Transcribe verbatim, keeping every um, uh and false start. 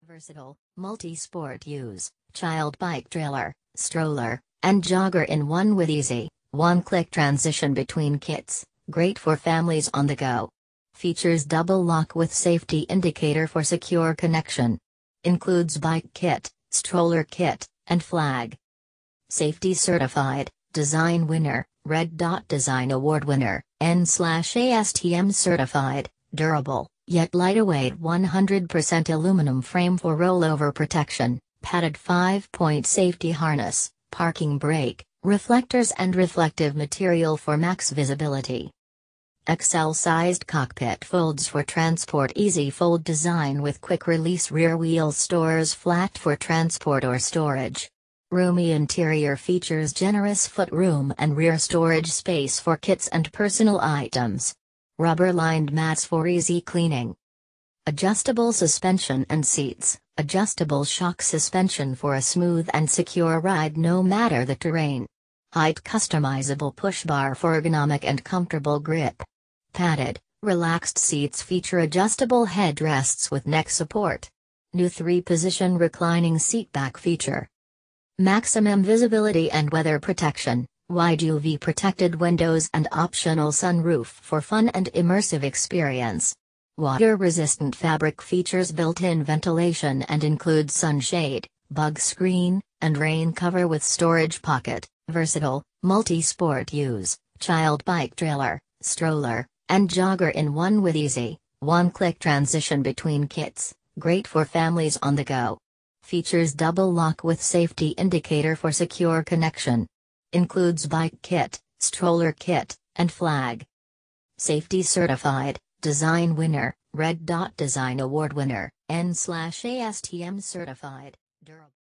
Versatile, multi-sport use, child bike trailer, stroller, and jogger in one with easy, one-click transition between kits, great for families on the go. Features double lock with safety indicator for secure connection. Includes bike kit, stroller kit, and flag. Safety certified, design winner, Red Dot Design Award winner, N A S T M certified, durable, yet lightweight one hundred percent aluminum frame for rollover protection, padded five-point safety harness, parking brake, reflectors and reflective material for max visibility. X L-sized cockpit folds for transport. Easy fold design with quick release rear wheel stores flat for transport or storage. Roomy interior features generous footroom and rear storage space for kits and personal items. Rubber-lined mats for easy cleaning. Adjustable suspension and seats, adjustable shock suspension for a smooth and secure ride no matter the terrain. Height customizable push bar for ergonomic and comfortable grip. Padded, relaxed seats feature adjustable headrests with neck support. New three-position reclining seatback feature. Maximum visibility and weather protection, wide U V protected windows and optional sunroof for fun and immersive experience. Water-resistant fabric features built-in ventilation and includes sunshade, bug screen, and rain cover with storage pocket. Versatile, multi-sport use, child bike trailer, stroller, and jogger in one with easy, one-click transition between kits, great for families on the go. Features double lock with safety indicator for secure connection. Includes bike kit, stroller kit, and flag. Safety certified, design winner, Red Dot Design Award winner, N A S T M certified, durable.